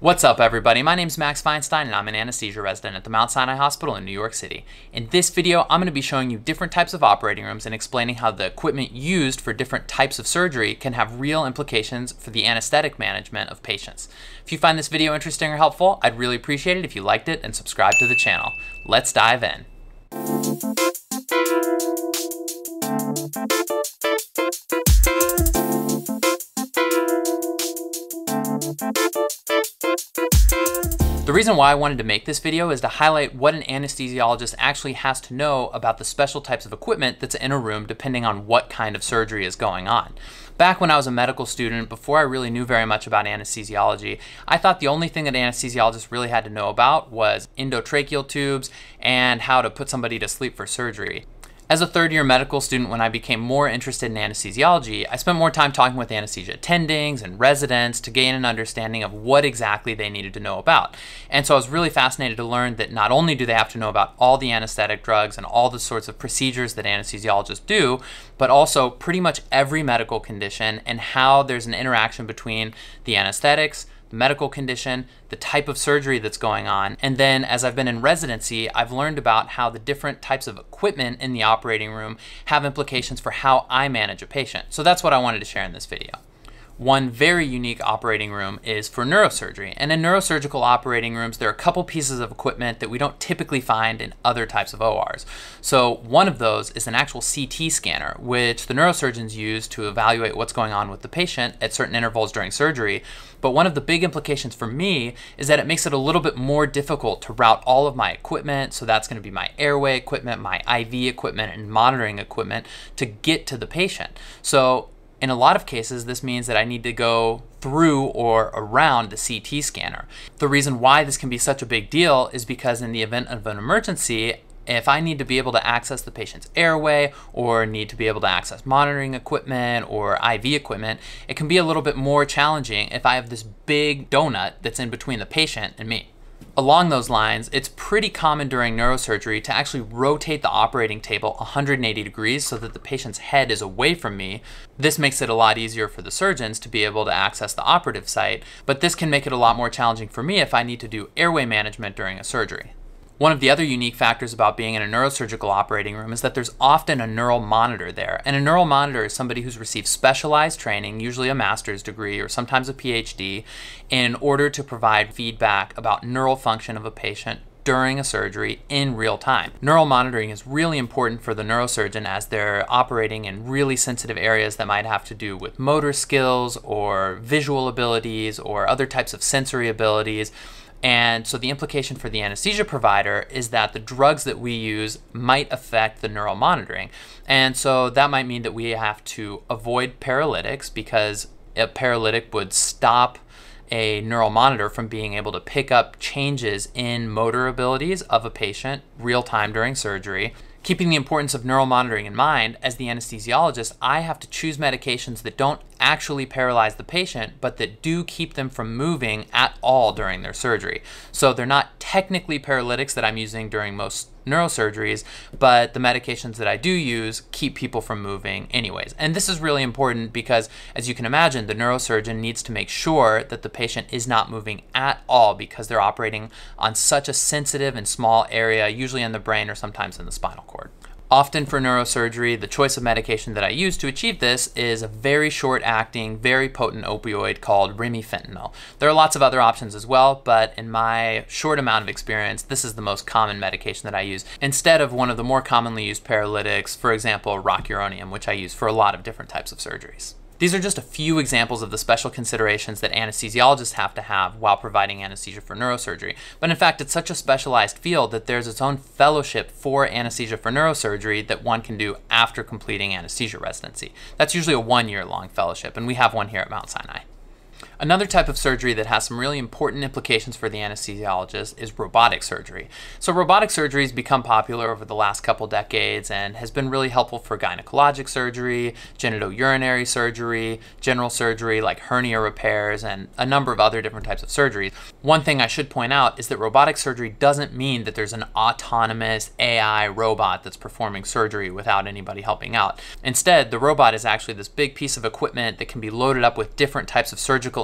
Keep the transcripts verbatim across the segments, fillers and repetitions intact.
What's up, everybody? My name's Max Feinstein and I'm an anesthesia resident at the Mount Sinai Hospital in New York City. In this video, I'm going to be showing you different types of operating rooms and explaining how the equipment used for different types of surgery can have real implications for the anesthetic management of patients. If you find this video interesting or helpful, I'd really appreciate it if you liked it and subscribed to the channel. Let's dive in. The reason why I wanted to make this video is to highlight what an anesthesiologist actually has to know about the special types of equipment that's in a room depending on what kind of surgery is going on. Back when I was a medical student, before I really knew very much about anesthesiology, I thought the only thing that anesthesiologists really had to know about was endotracheal tubes and how to put somebody to sleep for surgery. As a third year medical student, when I became more interested in anesthesiology, I spent more time talking with anesthesia attendings and residents to gain an understanding of what exactly they needed to know about. And so I was really fascinated to learn that not only do they have to know about all the anesthetic drugs and all the sorts of procedures that anesthesiologists do, but also pretty much every medical condition and how there's an interaction between the anesthetics, medical condition, the type of surgery that's going on. And then as I've been in residency, I've learned about how the different types of equipment in the operating room have implications for how I manage a patient. So that's what I wanted to share in this video. One very unique operating room is for neurosurgery. And in neurosurgical operating rooms, there are a couple pieces of equipment that we don't typically find in other types of O Rs. So one of those is an actual C T scanner, which the neurosurgeons use to evaluate what's going on with the patient at certain intervals during surgery. But one of the big implications for me is that it makes it a little bit more difficult to route all of my equipment. So that's going to be my airway equipment, my I V equipment, and monitoring equipment to get to the patient. So in a lot of cases, this means that I need to go through or around the C T scanner. The reason why this can be such a big deal is because in the event of an emergency, if I need to be able to access the patient's airway or need to be able to access monitoring equipment or I V equipment, it can be a little bit more challenging if I have this big donut that's in between the patient and me. Along those lines, it's pretty common during neurosurgery to actually rotate the operating table one hundred eighty degrees so that the patient's head is away from me. This makes it a lot easier for the surgeons to be able to access the operative site, but this can make it a lot more challenging for me if I need to do airway management during a surgery. One of the other unique factors about being in a neurosurgical operating room is that there's often a neural monitor there. And a neural monitor is somebody who's received specialized training, usually a master's degree or sometimes a P H D, in order to provide feedback about neural function of a patient during a surgery in real time. Neural monitoring is really important for the neurosurgeon as they're operating in really sensitive areas that might have to do with motor skills or visual abilities or other types of sensory abilities. And so the implication for the anesthesia provider is that the drugs that we use might affect the neural monitoring. And so that might mean that we have to avoid paralytics because a paralytic would stop a neural monitor from being able to pick up changes in motor abilities of a patient real time during surgery. Keeping the importance of neural monitoring in mind, as the anesthesiologist, I have to choose medications that don't actually paralyze the patient, but that do keep them from moving at all during their surgery. So they're not technically paralytics that I'm using during most neurosurgeries, but the medications that I do use keep people from moving anyways. And this is really important because, as you can imagine, the neurosurgeon needs to make sure that the patient is not moving at all because they're operating on such a sensitive and small area, usually in the brain or sometimes in the spinal cord. Often for neurosurgery, the choice of medication that I use to achieve this is a very short-acting, very potent opioid called remifentanil. There are lots of other options as well, but in my short amount of experience, this is the most common medication that I use instead of one of the more commonly used paralytics, for example, rocuronium, which I use for a lot of different types of surgeries. These are just a few examples of the special considerations that anesthesiologists have to have while providing anesthesia for neurosurgery. But in fact, it's such a specialized field that there's its own fellowship for anesthesia for neurosurgery that one can do after completing anesthesia residency. That's usually a one-year long fellowship, and we have one here at Mount Sinai. Another type of surgery that has some really important implications for the anesthesiologist is robotic surgery. So robotic surgery has become popular over the last couple decades and has been really helpful for gynecologic surgery, genitourinary surgery, general surgery like hernia repairs, and a number of other different types of surgeries. One thing I should point out is that robotic surgery doesn't mean that there's an autonomous A I robot that's performing surgery without anybody helping out. Instead, the robot is actually this big piece of equipment that can be loaded up with different types of surgical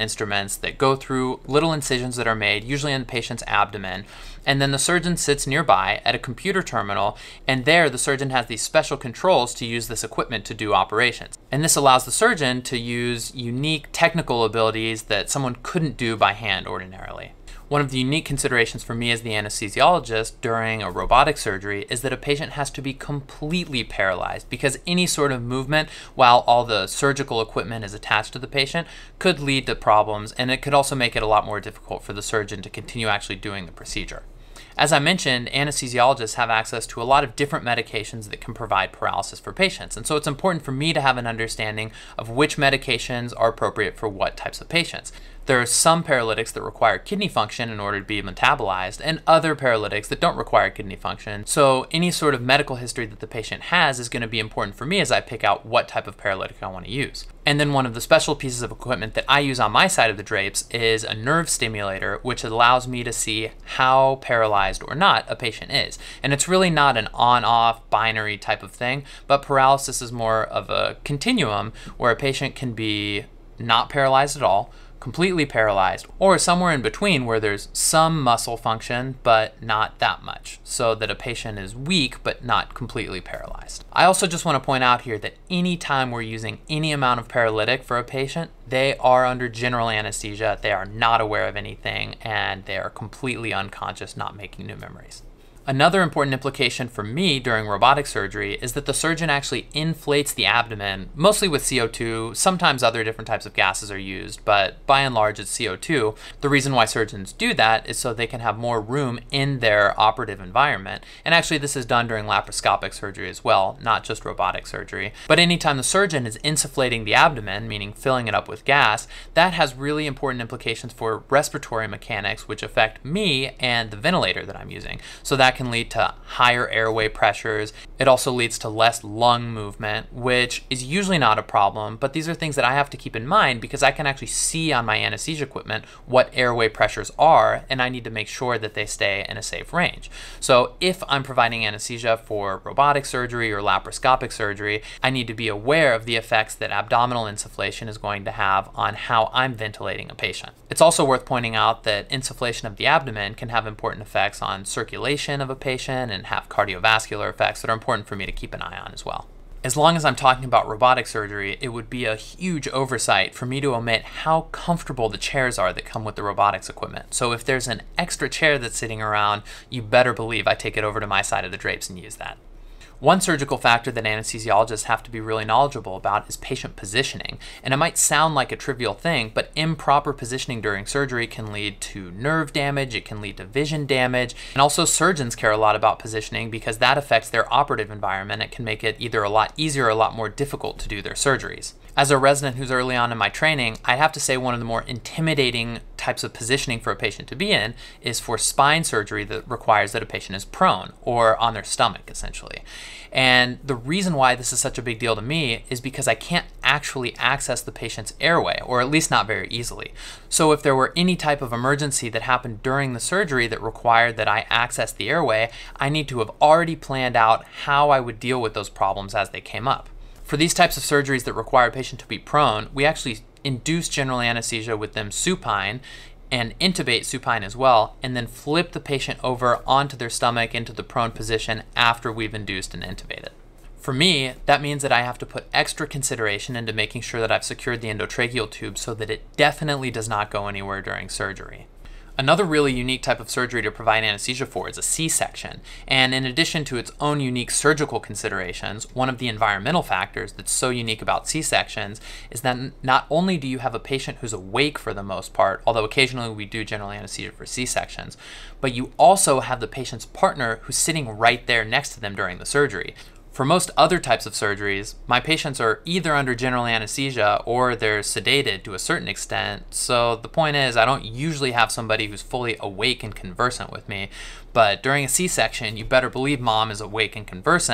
instruments that go through little incisions that are made, usually in the patient's abdomen. And then the surgeon sits nearby at a computer terminal, and there the surgeon has these special controls to use this equipment to do operations. And this allows the surgeon to use unique technical abilities that someone couldn't do by hand ordinarily. One of the unique considerations for me as the anesthesiologist during a robotic surgery is that a patient has to be completely paralyzed, because any sort of movement while all the surgical equipment is attached to the patient could lead to problems, and it could also make it a lot more difficult for the surgeon to continue actually doing the procedure. As I mentioned, anesthesiologists have access to a lot of different medications that can provide paralysis for patients, and so it's important for me to have an understanding of which medications are appropriate for what types of patients. There are some paralytics that require kidney function in order to be metabolized, and other paralytics that don't require kidney function. So any sort of medical history that the patient has is going to be important for me as I pick out what type of paralytic I want to use. And then one of the special pieces of equipment that I use on my side of the drapes is a nerve stimulator, which allows me to see how paralyzed or not a patient is. And it's really not an on-off binary type of thing, but paralysis is more of a continuum where a patient can be not paralyzed at all, completely paralyzed, or somewhere in between where there's some muscle function but not that much, so that a patient is weak but not completely paralyzed. I also just want to point out here that anytime we're using any amount of paralytic for a patient, they are under general anesthesia, they are not aware of anything, and they are completely unconscious, not making new memories. Another important implication for me during robotic surgery is that the surgeon actually inflates the abdomen, mostly with C O two. Sometimes other different types of gases are used, but by and large it's C O two. The reason why surgeons do that is so they can have more room in their operative environment. And actually this is done during laparoscopic surgery as well, not just robotic surgery. But anytime the surgeon is insufflating the abdomen, meaning filling it up with gas, that has really important implications for respiratory mechanics, which affect me and the ventilator that I'm using. So that can lead to higher airway pressures. It also leads to less lung movement, which is usually not a problem, but these are things that I have to keep in mind because I can actually see on my anesthesia equipment what airway pressures are, and I need to make sure that they stay in a safe range. So if I'm providing anesthesia for robotic surgery or laparoscopic surgery, I need to be aware of the effects that abdominal insufflation is going to have on how I'm ventilating a patient. It's also worth pointing out that insufflation of the abdomen can have important effects on circulation of a patient and have cardiovascular effects that are important for me to keep an eye on as well. As long as I'm talking about robotic surgery, it would be a huge oversight for me to omit how comfortable the chairs are that come with the robotics equipment. So if there's an extra chair that's sitting around, you better believe I take it over to my side of the drapes and use that. One surgical factor that anesthesiologists have to be really knowledgeable about is patient positioning. And it might sound like a trivial thing, but improper positioning during surgery can lead to nerve damage, it can lead to vision damage, and also surgeons care a lot about positioning because that affects their operative environment. It can make it either a lot easier or a lot more difficult to do their surgeries. As a resident who's early on in my training, I'd have to say one of the more intimidating types of positioning for a patient to be in is for spine surgery that requires that a patient is prone or on their stomach, essentially. And the reason why this is such a big deal to me is because I can't actually access the patient's airway, or at least not very easily. So if there were any type of emergency that happened during the surgery that required that I access the airway, I need to have already planned out how I would deal with those problems as they came up. For these types of surgeries that require a patient to be prone, we actually induce general anesthesia with them supine and intubate supine as well, and then flip the patient over onto their stomach into the prone position after we've induced and intubated. For me, that means that I have to put extra consideration into making sure that I've secured the endotracheal tube so that it definitely does not go anywhere during surgery. Another really unique type of surgery to provide anesthesia for is a C-section. And in addition to its own unique surgical considerations, one of the environmental factors that's so unique about C-sections is that not only do you have a patient who's awake for the most part, although occasionally we do general anesthesia for C-sections, but you also have the patient's partner who's sitting right there next to them during the surgery. For most other types of surgeries, my patients are either under general anesthesia or they're sedated to a certain extent. So the point is, I don't usually have somebody who's fully awake and conversant with me. But during a C-section, you better believe mom is awake and conversant.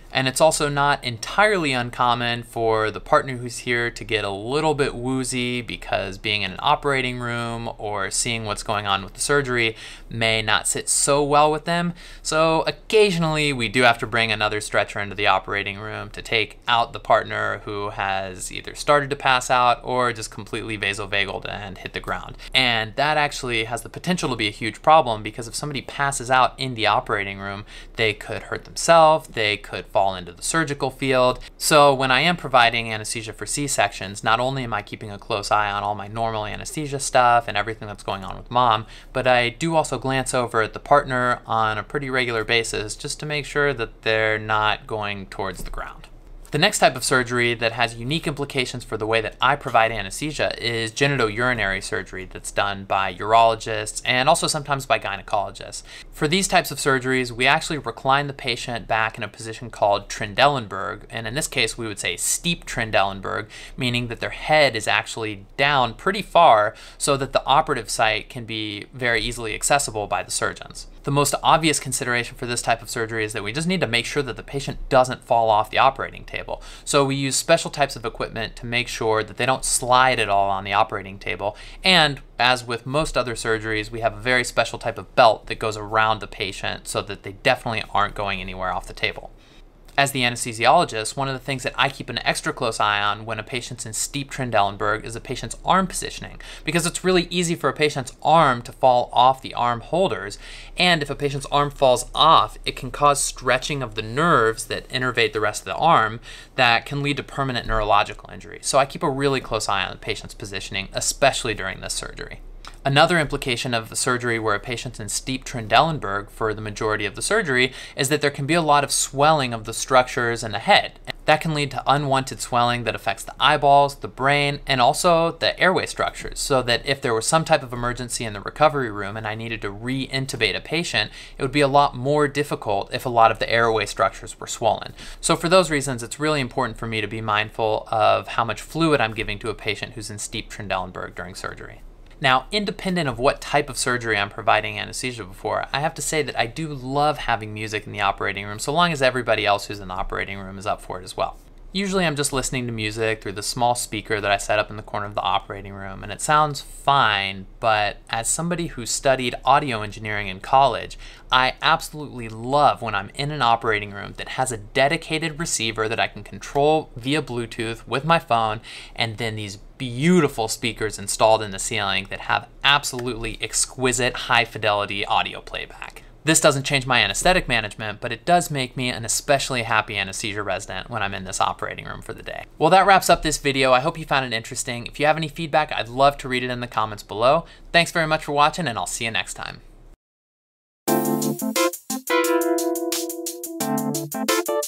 And it's also not entirely uncommon for the partner who's here to get a little bit woozy because being in an operating room or seeing what's going on with the surgery may not sit so well with them. So occasionally we do have to bring another stretcher into the operating room to take out the partner who has either started to pass out or just completely vasovagal and hit the ground. And that actually has the potential to be a huge problem, because if somebody passes out in the operating room, they could hurt themselves, they could fall into the surgical field. So when I am providing anesthesia for C-sections, not only am I keeping a close eye on all my normal anesthesia stuff and everything that's going on with mom, but I do also glance over at the partner on a pretty regular basis just to make sure that they're not going towards the ground. The next type of surgery that has unique implications for the way that I provide anesthesia is genitourinary surgery that's done by urologists and also sometimes by gynecologists. For these types of surgeries, we actually recline the patient back in a position called Trendelenburg, and in this case we would say steep Trendelenburg, meaning that their head is actually down pretty far so that the operative site can be very easily accessible by the surgeons. The most obvious consideration for this type of surgery is that we just need to make sure that the patient doesn't fall off the operating table. So we use special types of equipment to make sure that they don't slide at all on the operating table. And as with most other surgeries, we have a very special type of belt that goes around the patient so that they definitely aren't going anywhere off the table. As the anesthesiologist, one of the things that I keep an extra close eye on when a patient's in steep Trendelenburg is a patient's arm positioning, because it's really easy for a patient's arm to fall off the arm holders, and if a patient's arm falls off, it can cause stretching of the nerves that innervate the rest of the arm that can lead to permanent neurological injury. So I keep a really close eye on the patient's positioning, especially during this surgery. Another implication of the surgery where a patient's in steep Trendelenburg for the majority of the surgery is that there can be a lot of swelling of the structures in the head. That can lead to unwanted swelling that affects the eyeballs, the brain, and also the airway structures, so that if there was some type of emergency in the recovery room and I needed to re-intubate a patient, it would be a lot more difficult if a lot of the airway structures were swollen. So for those reasons, it's really important for me to be mindful of how much fluid I'm giving to a patient who's in steep Trendelenburg during surgery. Now, independent of what type of surgery I'm providing anesthesia before, I have to say that I do love having music in the operating room, so long as everybody else who's in the operating room is up for it as well. Usually I'm just listening to music through the small speaker that I set up in the corner of the operating room, and it sounds fine, but as somebody who studied audio engineering in college, I absolutely love when I'm in an operating room that has a dedicated receiver that I can control via Bluetooth with my phone, and then these beautiful speakers installed in the ceiling that have absolutely exquisite high fidelity audio playback. This doesn't change my anesthetic management, but it does make me an especially happy anesthesia resident when I'm in this operating room for the day. Well, that wraps up this video. I hope you found it interesting. If you have any feedback, I'd love to read it in the comments below. Thanks very much for watching, and I'll see you next time.